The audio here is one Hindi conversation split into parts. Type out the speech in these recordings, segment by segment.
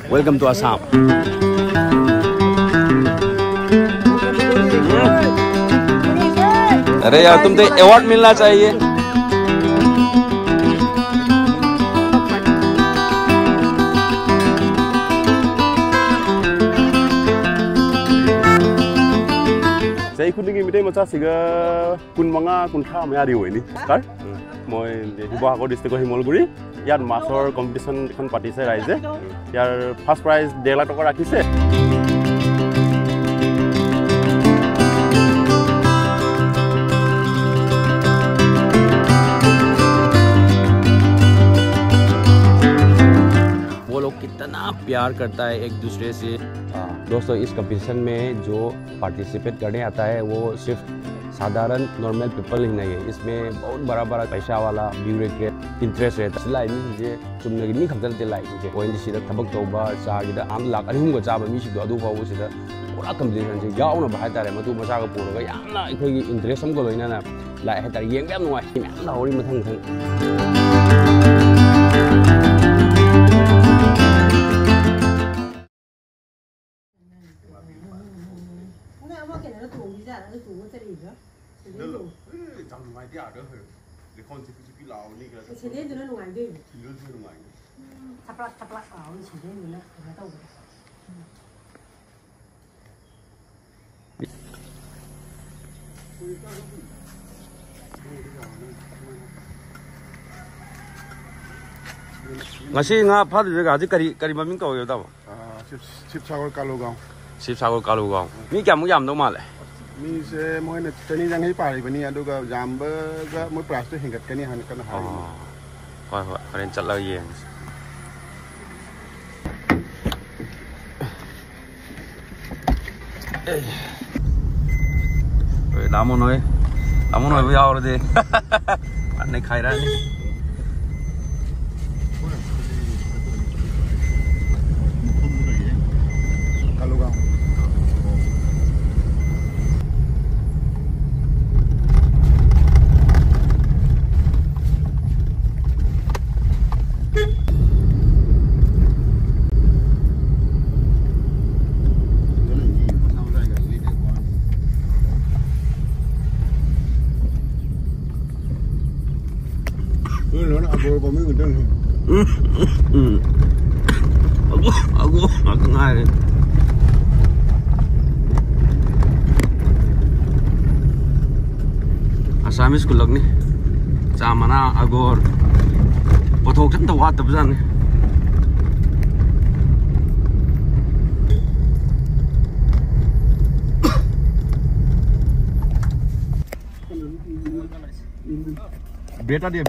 Welcome to Assam. अरे यार तुम तो अवार्ड मिलना चाहिए। Saya ikut lagi minta macam siga kun manga kun kha maya di ini. Kar? Moi Hibahagor district Himolguri. Yar masor competition kan patise raise. Yar first prize 1.5 lakh taka rakhise. वो लोग कितना प्यार करता है एक दूसरे से। दोस्तों इस कंपटीशन में जो पार्टिसिपेट करने आता है वो सिर्फ साधारण नॉर्मल पीपल ही नहीं है, इसमें बहुत बड़ा बड़ा पैसा वाला ब्यूरोक्रेट इंटरेस्ट रहता है। लाइक मुझे चुनने की खतरते लाइक मुझे पॉइंट से थबक तौबा चागीदा आम लाख अनिहुंगा चाबा मीसिदो अदु फावसिदा पूरा कंपटीशन से यावना बाहाय तारे मतु मसागा पुरगा यामना अखोगी इंटरेस्ट हम को लोइनाना लाइ है तारे येंग याम नुवाई याम लावरी मथंग मथंग ngasi nga phadu ga ji kari maming ko yo da ba Sipsagar Kalugao. Sipsagar Kalugao mi kyam mu yam do ma le Mi se moi na tani jang hi pari bani aduga jamba ga moi plas to hingat kani han kana ha. Hoi hoi karen chat la yeng Đamo nói với nhau rồi đi. Bạn này khai ra đi. Aku ngai. Assamese kulak ni. Chamana agor. Pothok chan tawat tabjan ni. Bread dia.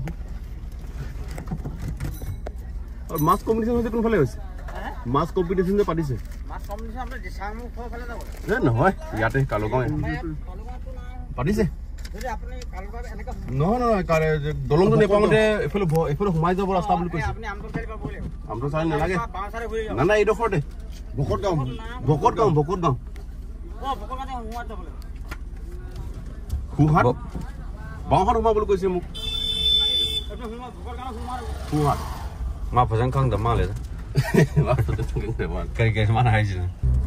और मास कॉम्पिटिशन होते कोन फले होइसे मास कॉम्पिटिशन जे पाटिसे मास कॉम्पिटिशन हमरे दिसामु फले जाबो ए নহয় ইয়াতে কালুগাঁও পাটিছে যদি আপুনি কালুগাঁও এনেকা নহয় কারে দলংটো নেপাওতে এফালে ঘুমাই যাব ৰাস্তা বুলি কৈছে আপুনি আমটো চালি পাবলে আমটো চালি নালাগে পাঁচাৰে ঘুৰি যাব না এইটো খৰতে ভকতগাঁও ও ভকতগাঁও ঘুমাই যাবলে খুহাত বাঁহৰ ঘুমাবলৈ কৈছে মোক আপুনি ঘুমা Bhakatgaon খুহাত Ma phải khăng đầm maเลยนะcái mana hay gì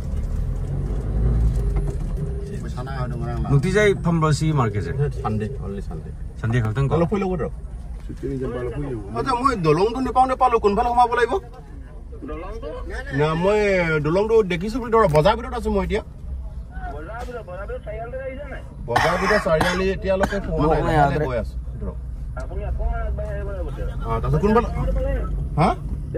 Nukti jai pamrosi market Sunday only Sunday khak tang ko lo philo ko sutini jam balo philo acha moi dolong to nepau nepalo kon phalo khama bolaibo dolong to na moi dolong to dekisu boli dora bazar bidot asu moi etia bazar bidot sariali aise nai bazar bidot sariali etia loke phone nai goi asu আপুনি আপোনাৰ তাতে কোন বল হা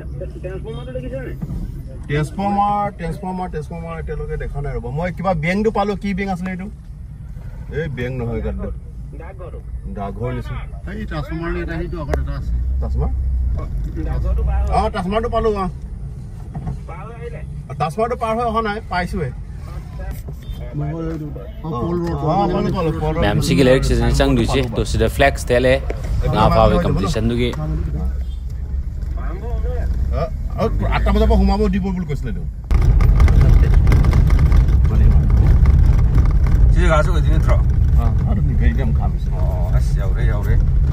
ট্ৰান্সফৰ্মাৰ এতিয়ালৈকে দেখা নাই ৰব মই কিবা বেংটো পালো কি বেং আছিল এইটো এই বেং নহয় গাদ ডাকঘৰ নিছে এই ট্ৰান্সফৰ্মাৰ এটা হিটো আগত এটা আছে ট্ৰান্সফৰ্মাৰ ট্ৰান্সফৰ্মাৰটো পালো ট্ৰান্সফৰ্মাৰটো পাৰ হৈ অহা নাই পাইছোৱে मैम सिगी लेक से चंग दुचे तो सिदा फ्लेक्स तेले ना पावे कंपटीशन दुगी आता बजा हुमाबो दिबो बुल कसले दो सिदा गासो दिने थ्रो हां नि गाइदम खामिस अस याउरे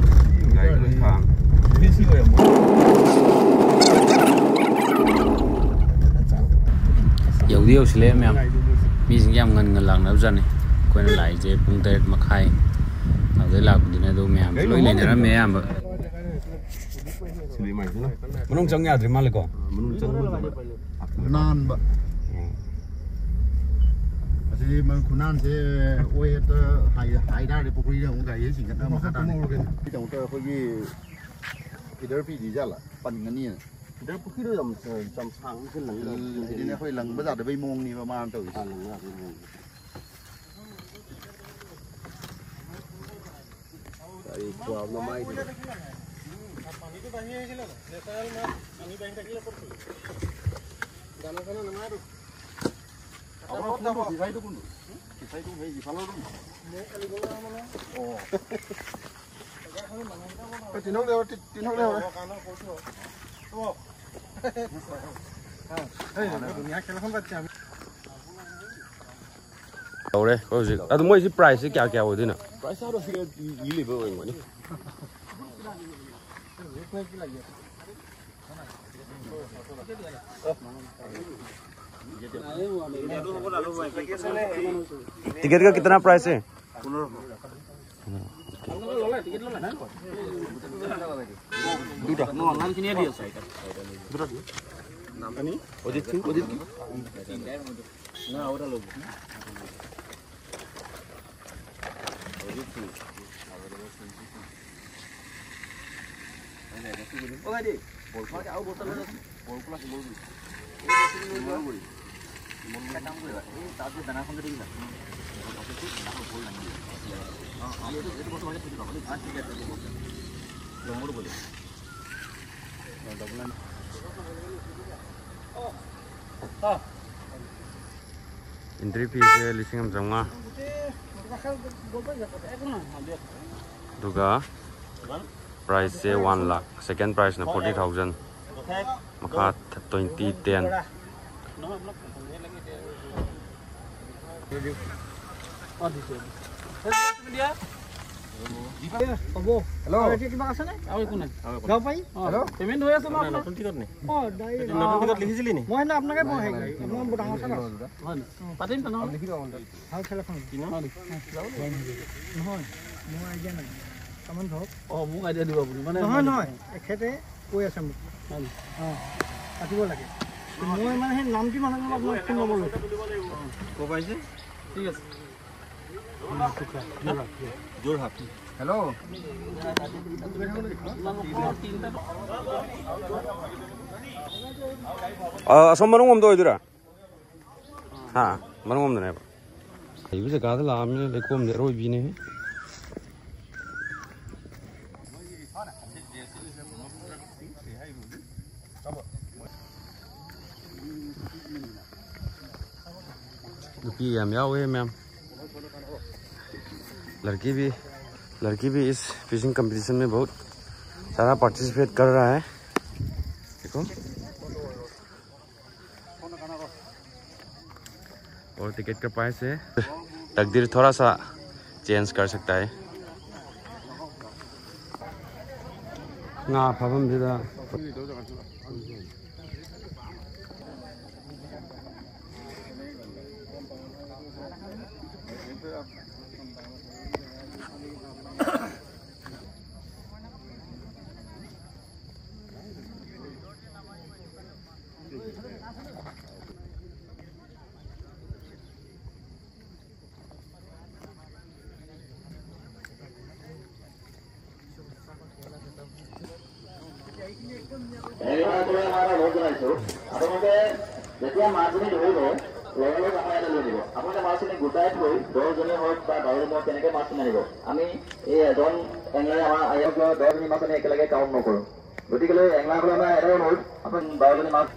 गाइदम खाम बेसी हो ꯌꯧꯗꯤ ꯌꯧꯁꯤꯜꯂꯦ ꯃꯌꯥꯝ ꯃꯤꯁꯤꯡ ꯌꯥꯝ ꯉꯟꯅ ꯂꯥꯛꯅꯕꯖꯥꯠꯅꯤ ꯑꯩꯈꯣꯏꯅ ꯂꯥꯛꯏꯁꯦ ꯄꯨꯡ 3:30 ꯑꯗꯨꯗꯩ ꯂꯥꯛꯄꯗꯨꯅꯦ ꯑꯗꯨ ꯃꯌꯥꯝꯁꯨ ꯂꯣꯏ ꯂꯩꯅꯔꯝꯃꯦ ꯑꯌꯥꯝꯕ ꯃꯅꯨꯡ ꯆꯪ ꯌꯥꯗ꯭ꯔꯤ ꯃꯥꯜꯂꯦꯀꯣ ꯅꯥꯟꯕ ꯑꯁꯤ ꯈꯨꯅꯥꯟꯁꯦ ꯑꯣꯏꯗ ꯍꯥꯏꯇꯥꯔꯗꯤ ꯄꯨꯈ꯭ꯔꯤꯗ ꯑꯃꯨꯛ ꯒꯥꯔꯤ ꯆꯤꯡꯈꯠꯅꯕ ꯃꯈꯥ ꯇꯥꯅ ꯑꯩꯈꯣꯏꯒꯤ ꯐꯤꯗꯔ ꯄꯤꯗꯤꯖꯥꯠꯂ ꯄꯟꯒꯅꯤꯅ ꯐꯤꯗꯔ ꯄꯨꯈ꯭ꯔꯤꯗꯣ ꯌꯥꯝ ꯁꯥꯡꯅ ꯍꯥꯏꯗꯤꯅꯦ ꯑꯩꯈꯣꯏ ꯂꯪꯕ ꯌꯥꯗꯕꯩ ꯃꯑꯣꯡꯅꯦꯕ ꯃꯥꯅ ꯇꯧꯔꯤꯁꯦ ꯀꯔꯤ ꯈꯨꯋꯥꯕꯅꯣ ꯃꯥꯏꯗꯤ ꯇꯧꯔꯦ ꯍꯧꯖꯤꯛ ꯑꯗꯨ ꯃꯣꯏꯁꯤ ꯄ꯭ꯔꯥꯏꯁꯁꯤ ꯀꯌꯥ ꯑꯣꯏꯗꯣꯏꯅꯣ ꯄ꯭ꯔꯥꯏꯁ ꯍꯥꯏꯔꯣ ꯁꯤꯒ ꯏꯂꯤꯕ ꯑꯣꯏꯔꯝꯒꯅꯤ टिकट का कितना प्राइस है एंट्री फी से 5,500 दुगा प्राइस से 1 लाख सेकेंड प्राइस ना 40,000 मखा 2010 हेलो किबा আছে নে আৰু একো নাই গাও পাই হেল্ল পেমেন্ট হৈ আছে মই নতুন টিকট নে নতুন টিকট লিখিছিলি নি মই না আপোনাকে মই আপোনাৰ ডাঙৰ চালা হয় পাতিম না লিখি দিও ভাল টেলিফোন কি না নহয় মোৰ আইডিয়া নাই কামন ধক মোক আইডিয়া দিব আপুনি মানে নহয় এখেতে কৈ আছে মোক পাতিব লাগে মই মানে সেই নামটি মানে আপোনাক ফোন নম্বৰ লৈছো ক পাইছে ঠিক আছে जोरहाट हेलो असम मनोंगोमदो ओइदुरा हा मनोंगोमदने इबु जगादा लामने लेकोमदे रोइबिने लुकी याम यावे मैम लड़की भी इस फिशिंग कंपटीशन में बहुत सारा पार्टिसिपेट कर रहा है देखो और टिकट का प्राइस है तकदीर थोड़ा सा चेंज कर सकता है ना फाफम दिदा যেতিয়া মাছজনী ধৰিব লগে লগে আমাৰ ইয়াতে লৈ দিব আপোনালোকে মাছখিনি গোটাই থৈ 10জনী হওক বা 12জনী হওক তেনেকৈ মাছখিনি আনিব আমি এই এজন এংলাৰে আমাৰ ইয়াত 10জনী মাছ আমি একেলগে কাউণ্ট নকৰোঁ গতিকে এংলাৰসকলে আমাৰ এটাই অনুৰোধ আপুনি 12জনী মাছ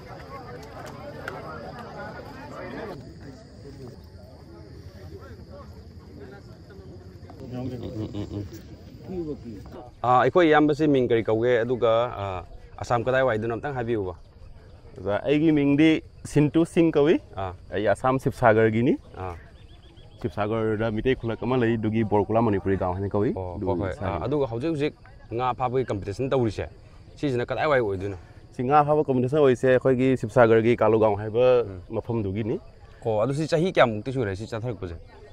ꯑꯩꯈꯣꯏ ꯏꯌꯥꯝꯕꯁꯤ ꯃꯤꯡ ꯀꯔꯤ ꯀꯧꯒꯦ ꯑꯗꯨꯒ ꯑꯁꯥꯝ ꯀꯗꯥꯏꯋꯥꯏꯗꯅꯣ ꯑꯝꯇꯪ ꯍꯥꯏꯕꯤꯌꯨꯕ ꯑꯩꯒꯤ ꯃꯤꯡꯗꯤ ꯁꯤꯟꯇꯨ ꯁꯤꯡ ꯀꯧꯏ ꯑꯩ ꯑꯁꯥꯝ ꯁꯤꯕꯁꯥꯒꯔꯒꯤꯅꯤ ꯁꯤꯕꯁꯥꯒꯔꯗ ꯃꯤꯇꯩ ꯈꯨꯜꯂꯛ ꯑꯃ ꯂꯩ ꯑꯗꯨꯒꯤ ꯕꯣꯔꯀꯨꯂꯥ ꯃꯅꯤꯄꯨꯔꯤ ꯒꯥꯎ ꯍꯥꯏꯅ ꯀꯧꯏ ꯑꯗꯨꯒ ꯍꯧꯖꯤꯛ ꯉꯥ ꯐꯥꯕꯒꯤ ꯀꯝꯄꯤꯇꯤꯁꯟ ꯇꯧꯔꯤꯁꯦ ꯁꯤꯁꯤꯅ ꯀꯗꯥꯏꯋꯥꯏ ꯑꯣꯏꯗꯣꯏꯅꯣ ꯁꯤ ꯉꯥ ꯐꯥꯕ ꯀꯝꯄꯤꯇꯤꯁꯟ ꯑꯣꯏꯁꯦ ꯑꯩꯈꯣꯏꯒꯤ ꯁꯤꯕꯁꯥꯒꯔꯒꯤ ꯀꯥꯂꯨꯒꯥꯎ ꯍꯥꯏꯕ ꯃꯐꯝꯗꯨꯒꯤꯅꯤ ꯑꯣ ꯑꯗꯨ ꯁꯤ ꯆꯍꯤ ꯀꯌꯥꯃꯨꯛꯇꯤ ꯁꯨꯔꯦ ꯁꯤ ꯆꯠꯊꯔꯛꯄꯁꯦ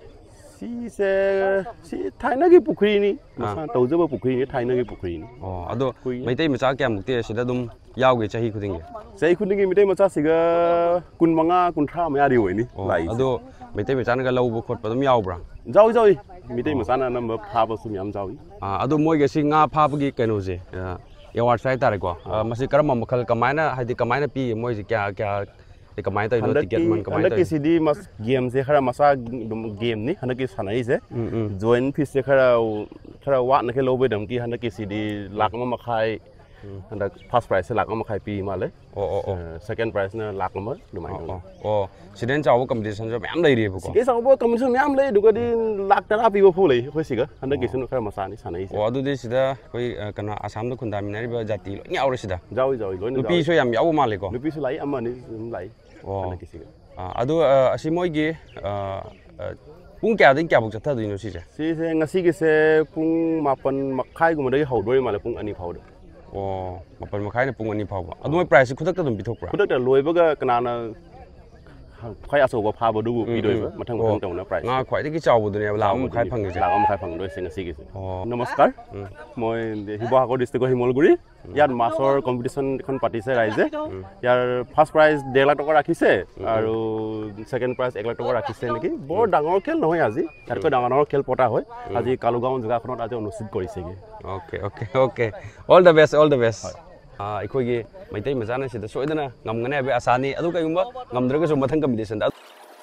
ꯁꯤ ꯊꯥꯏꯅꯒꯤ ꯄꯨꯈ꯭ꯔꯤꯅꯤ ꯃꯁꯥ ꯇꯧꯖꯕ ꯄꯨꯈ꯭ꯔꯤꯅꯤ ꯊꯥꯏꯅꯒꯤ ꯄꯨꯈ꯭ꯔꯤꯅꯤ ꯑꯣ ꯑꯗꯣ ꯃꯩꯇꯩ ꯃꯆꯥ ꯀꯌꯥꯃꯨꯛꯇꯤ ꯁꯤꯗ ꯑꯗꯨꯝ ꯌꯥꯎꯒꯦ ꯆꯍꯤ ꯈꯨꯗꯤꯡꯒꯤ ꯃꯩꯇꯩ ꯃꯆꯥꯁꯤꯒ 25-30 ꯃꯌꯥꯗꯤ ꯑꯣꯏꯅꯤ ꯂꯥꯛꯏ ꯑꯗꯣ ꯃꯩꯇꯩ ꯃꯆꯥꯅꯒ ꯂꯧꯕ ꯈꯣꯠꯄ ꯑꯗꯨꯝ ꯌꯥꯎꯕ꯭ꯔꯥ ꯌꯥꯎꯏ ꯃꯩꯇꯩ ꯃꯆꯥꯅ ꯑꯅꯝꯕ ꯐꯥꯕꯁꯨ ꯃꯌꯥꯝ ꯌꯥꯎꯏ ꯑꯗꯣ ꯃꯣꯏꯒ ꯁꯤ ꯉꯥ ꯐꯥꯕꯒꯤ ꯀꯩꯅꯣꯁꯦ ꯑꯦꯋꯥꯔꯗꯁ ꯍꯥꯏꯇꯥꯔꯦꯀꯣ ꯃꯁꯤ ꯀꯔꯝꯕ ꯃꯈꯜ ꯀꯃꯥꯏꯅ ꯍꯥꯏꯗꯤ ꯀꯃꯥꯏꯅ ꯄꯤ ꯃꯣꯏꯁꯦ ꯀꯌꯥ ꯀꯃꯥꯏꯅ ꯇꯧꯔꯤꯅꯣ ꯇꯤꯀꯦꯠ ꯃꯟ ꯀꯃꯥꯏꯅ ꯇꯧꯔꯤꯅꯣ ꯍꯟꯗꯛꯀꯤꯁꯤꯗꯤ ꯒꯦꯝꯁꯦ ꯈꯔ ꯃꯆꯥ ꯒꯦꯝꯅꯤ ꯍꯟꯗꯛꯀꯤ ꯁꯥꯟꯅꯔꯤꯁꯦ ꯖꯣꯏꯟ ꯐꯤꯁꯁꯦ ꯈꯔ ꯋꯥꯠꯅ ꯂꯧꯕꯩꯗꯃꯛꯀꯤ ꯍꯟꯗꯛꯀꯤꯁꯤꯗꯤ $1,50,000 हंडक फर्स्ट प्राइस से $1,50,000 पी माले सेकंड प्राइस ने $1,00,000 दुमाई सिदेन चाव कंपटीशन जो मैम ले रही है बुको ये चाव कंपटीशन मैम ले दुगदी $1,00,000 पीबो फुले होय सिगा हंडक किसन खरा मसानी सानै ओ अदु दे सिदा कोई कना आसाम द खुंदा मिनारी बा जाति लो याव रे सिदा जावी लोइन नुपी सो याम याव माले को नुपी सो लाई अमनि लाई हंडक किसिगा अदु असि मोइगी पुंग क्या दिन क्या बुक चथा दिनो सिसे सिसे ngasi gise pung 8:30 gumdai hawdoi male pung 2 phawde oh 8:30 pung 2 phawba adu moi price khudakta dum bithokra khudakta loibaga kanana khai asoba phaba du bidoiba mathang mathang tawna price nga khwai dagi chawbu dune $1,50,000 phangge $1,50,000 phangdoi se ngasi gise namaskar moi Hibahagor district Himolguri ইয়ার মাছৰ কম্পিটিশন এখন পাতিছে ৰাইজে ইয়াৰ ফাৰ্স্ট প্ৰাইজ $1,00,000 টকা ৰাখিছে আৰু সেকেন্ড প্ৰাইজ $1,00,000 টকা ৰাখিছে নেকি বৰ ডাঙৰ খেল নহয় আজি ইয়াতকৈ ডাঙৰ খেল পতা হয় আজি কালুগাঁও জগাখনত আজি অনুষ্ঠিত কৰিছেগে ओके ऑल द बेस्ट अखोगी मैतै मचाना सिदा सोइदना ngमगने बे आसानी अदु कयुम ngमद्रगसु मथंग कॉम्पिटिशन दा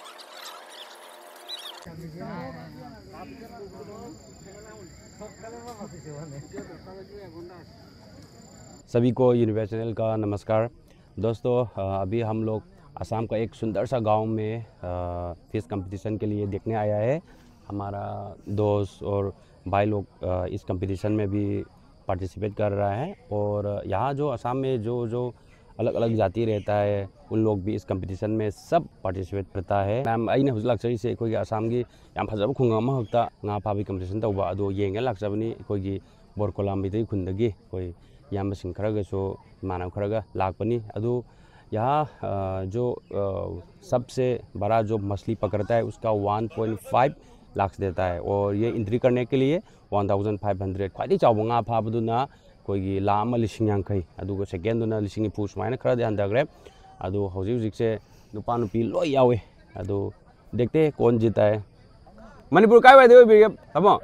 सभी को यूनिवर्सल चैनल का नमस्कार दोस्तों अभी हम लोग असम का एक सुंदर सा गांव में फिश कंपटीशन के लिए देखने आया है हमारा दोस्त और भाई लोग इस कंपटीशन में भी पार्टिसिपेट कर रहा है और यहाँ जो असम में जो अलग अलग जाति रहता है उन लोग भी इस कंपटीशन में सब पार्टिसिपेट करता है मैम अने हूँ लाक्चरीसे अखोगी असम की याम फजब खुंग अमा हक्ता nga फाबी कंपटीशन तौबा अदो येंगे लाक्चबनी अखोगी बोरकोला मिदै खुंदगी कोई यामसिंग खरगसो मानव खरगा लाकपनी अदो यहाँ जो सबसे बड़ा जो मछली पकड़ता है उसका 1.5 लाख देता है और ये एंट्री करने के लिए 1,500 खाली चावंगा फाबदुना कोई लाम लिसिंग यांखै अदुगो सेकेंडुना लिसिंग फू सुमाइना खरदे हंदग्रे अदो हौजी हौजिकसे नुपा नुपी लोय यावे अदो देखते हैं कौन जीता है मणिपुर काय वाइदे ओइबिगे तमो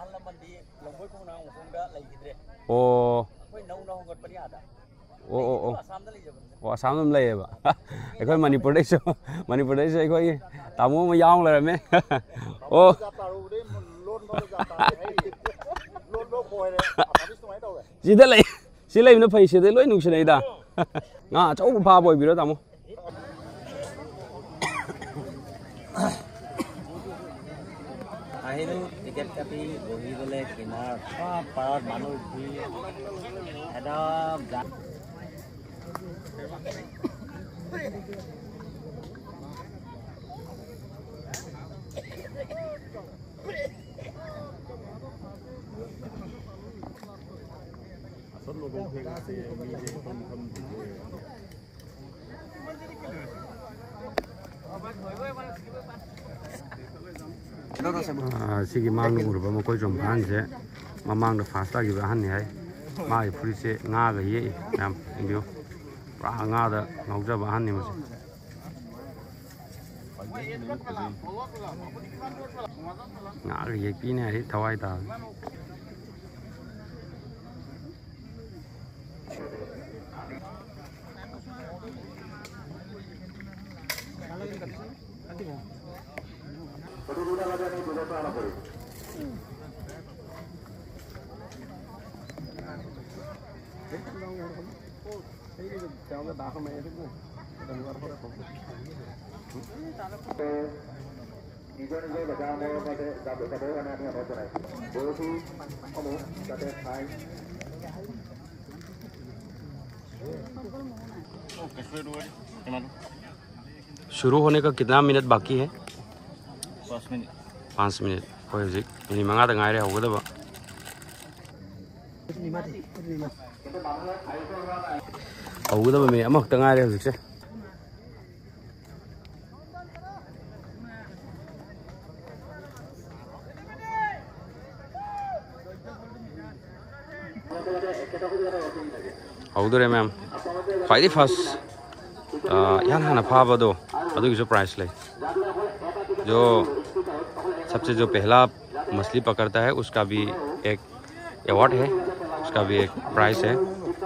ओ असम दम लेबा अखोय मणिपुर देसो अखोय तामो म याव लरमे ओ सिदा ले सिलेमना फै सिदा लोय नुसनैदा nga chau pha boy biro tamo আহিলো টিকেট কাটি বহি গলে কিনাৰ পাৰত মানুহ একদম सिगी मांग उरबा मकोय जोम भान से ममांग द फास्ट लागिबा हन नि हाय माय फुरि से nga ga ye नाम इंबियो pra nga da ngौजबा हन नि मसे nga ga ye पीने है थवाई ता शुरू होने का कितना मिनट बाकी है 5 मिनट कोई हजिक मिनिट मंगा दा गायरे होगदबा मिनिट अमक ता गायरे हजिक से ꯍꯧꯗꯣꯔꯦ ꯃꯌꯥꯝ ꯈ꯭ꯋꯥꯏꯗꯒꯤ ꯐꯥꯁ ꯏꯍꯥꯟ ꯍꯥꯟꯅ ꯐꯥꯕꯗꯣ ꯑꯗꯨꯒꯤꯁꯨ प्राइस ले जो सबसे जो पहला मछली पकड़ता है उसका भी एक अवार्ड है, उसका भी एक प्राइस है।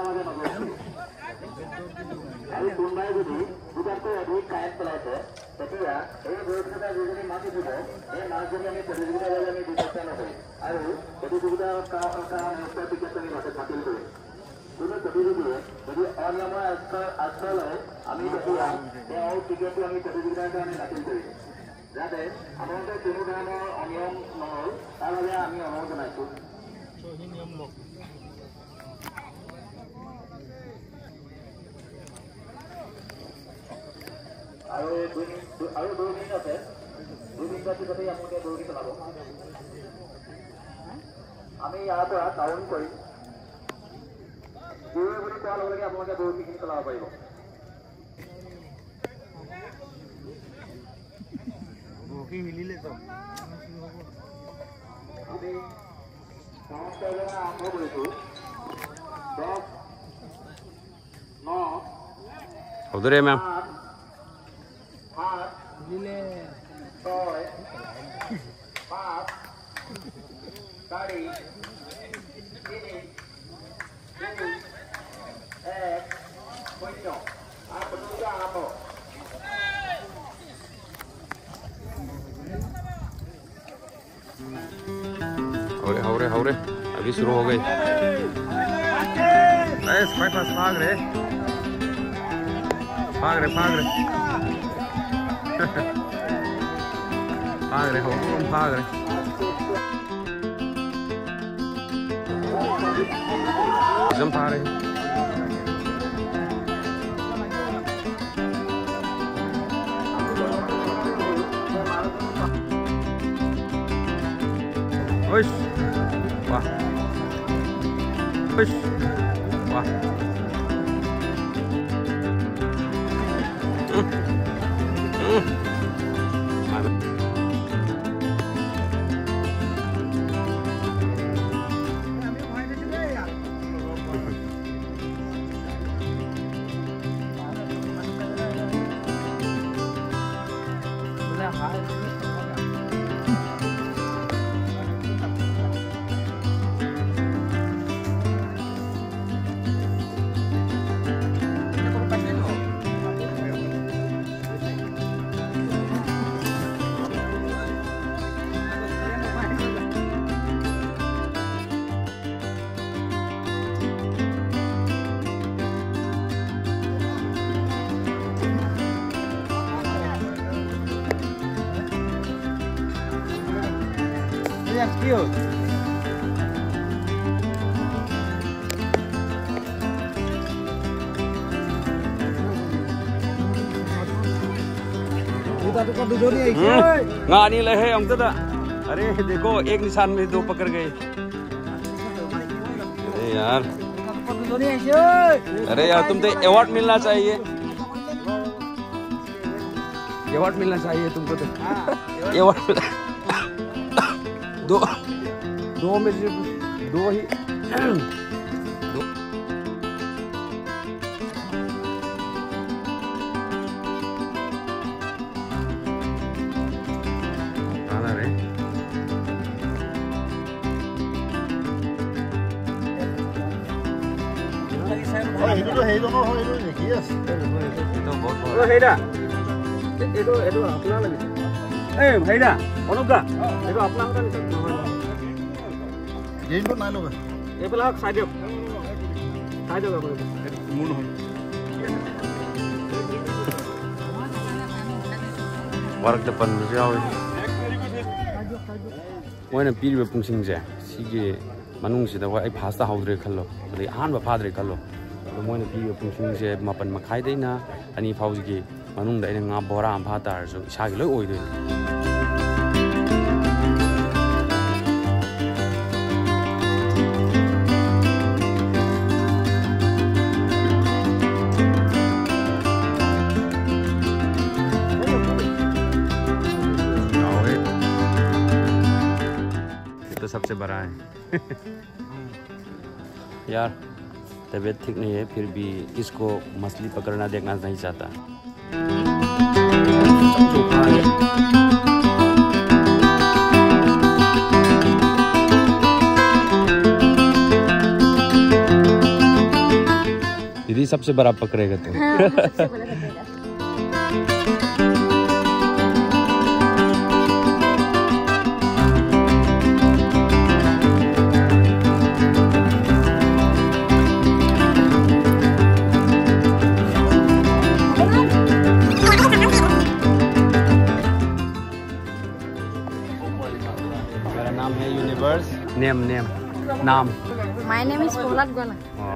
আমি ইয়াৰ পৰা কাউণ্ট কৰিম দুই বুলি কোৱাৰ লগে লগে আপোনালোকে বৰশীখিনি চলাব পাৰিব। বৰশী হিলিলে যাম আমি কাউণ্ট কৰিবলৈ আৰম্ভ কৰিছোঁ 10 9 হৌদরে ম্যাম 8 হিলিলে 6 5 4 हो रहे अभी शुरू हो गई। भाई पास भाग रहे भाग रहे भाग रहे हो भाग रहे एकदम भाग रहे Push. Wah. Push. Wah. That's cute. नहीं लहे हम तो अरे देखो एक निशान में दो पकड़ गए। अरे यार तुम तो अवार्ड मिलना चाहिए, अवार्ड मिलना चाहिए तुमको तो अवार्ड दो में से दो ही आना रे এইটো সেইজনৰ হয় এইটো দেখি আছে तो बहुत ओ हेडा एतो एतो अपना लगे ए हेडा अनुका एतो अपना होता नहीं এইটো নাই লগা এইবিলাক চাই দিয়ক মোৰ নহয় warak depan jauh मोइना पीरिबे पुंसिंगसे सिगे मनुंगसिदा वा आई फास्ता हाउद्रे खल्लो अदे आहानबा फाद्रे खल्लो मोइना पीरिबे पुंसिंगसे मापन मखाइ दैना अनि फाउजिगे मनुंगदा आइना nga bora am pha tarsu isagi loi oidoi सबसे बड़ा है यार तबीयत ठीक नहीं है, फिर भी इसको मछली पकड़ना देखना नहीं चाहता। दीदी सबसे बड़ा पकड़ेगा तो। हाँ, सबसे बड़ा पकड़ेगा। मेरा नाम है यूनिवर्स। नाम My name is Polat Gwana.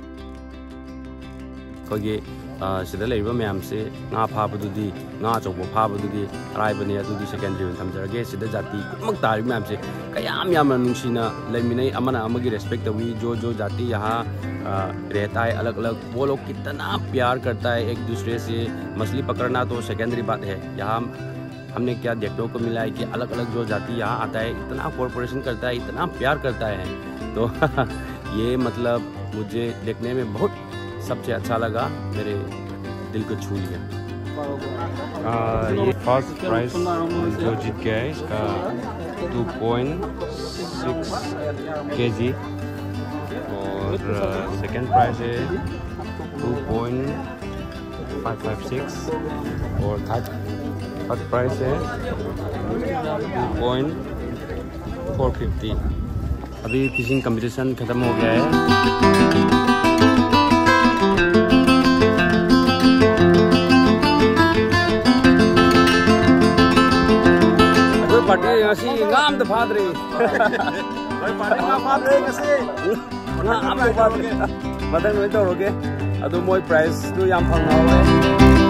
कोई सिदा लेरिबा मैम से ना फाबदुदी ना चौबो फाबदुदी अराइबने अदुदी सेकेंडरी में थमजरगे सिदा जाति कुमक तारि मैम से कयाम याम नुंसीना लेमिनै अमना अमगी रेस्पेक्ट हुई। जो जाति यहाँ रहता है अलग अलग, वो लोग कितना प्यार करता है एक दूसरे से। मछली पकड़ना तो सेकेंडरी बात है, यहाँ हमने क्या देखने को मिला है कि अलग अलग जो जाति यहाँ आता है इतना कोऑपरेशन करता है, इतना प्यार करता है। तो ये मतलब मुझे देखने में बहुत सबसे अच्छा लगा, मेरे दिल को छू लिया। ये फर्स्ट प्राइस जो जीत गया है इसका 2.6 kg और सेकेंड प्राइस है 2.556 और थर्ड प्राइस है 2.450। अभी फिशिंग कंपटीशन खत्म हो गया है। Party ngasi ngam the padre oi party ngam padre ngasi ngam the padre madang noi toroge adu moi prize tu yam phang na